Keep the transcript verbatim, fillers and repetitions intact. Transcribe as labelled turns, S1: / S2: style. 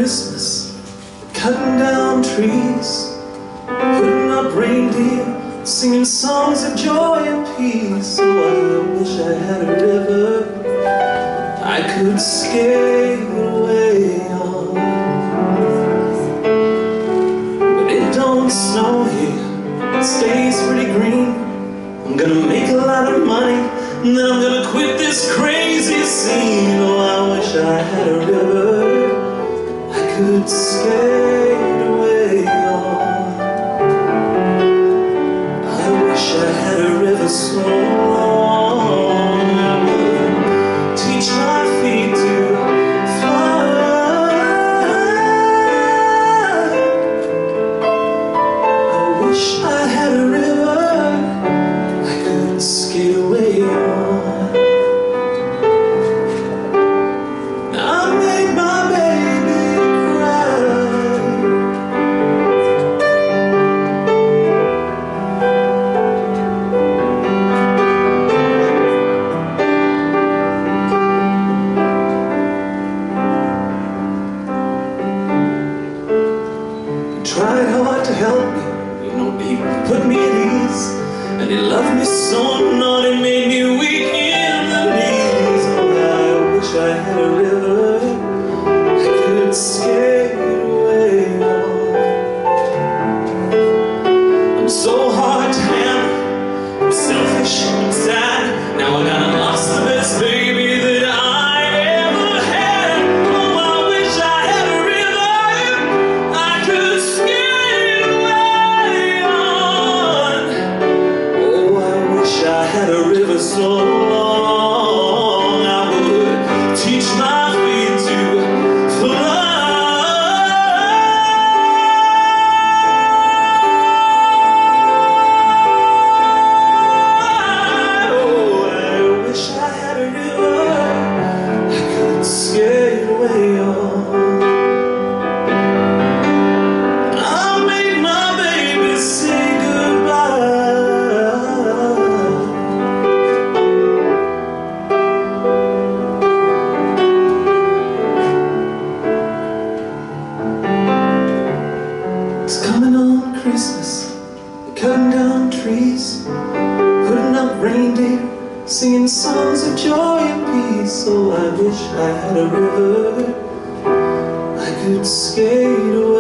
S1: Christmas, cutting down trees, putting up reindeer, singing songs of joy and peace. Oh, I wish I had a river I could skate away on. But it don't snow here, it stays pretty green. I'm gonna make a lot of money, and then I'm gonna quit this crazy scene. Oh, I wish I had a river I could skate away on. I wish I had a river so long I would teach my feet to fly. I wish I had a river I could skate away on. Tried hard to help me, you know, he put me at ease, and he loved me so not it made me weak in the knees. Oh, I wish I had a river I could skate away on. I'm so hard to handle, I'm selfish, I'm sad. Now I got lost the best baby that I ever had. Oh, I wish I had a river I could skate away on. Oh, I wish I had a river so long I would teach my feet to fly. Oh, I wish I had a river I could skate away on. I made my baby say goodbye. It's coming on Christmas, cutting down trees, putting up reindeer, singing songs of joy and peace. Oh, I wish I had a river I could skate away.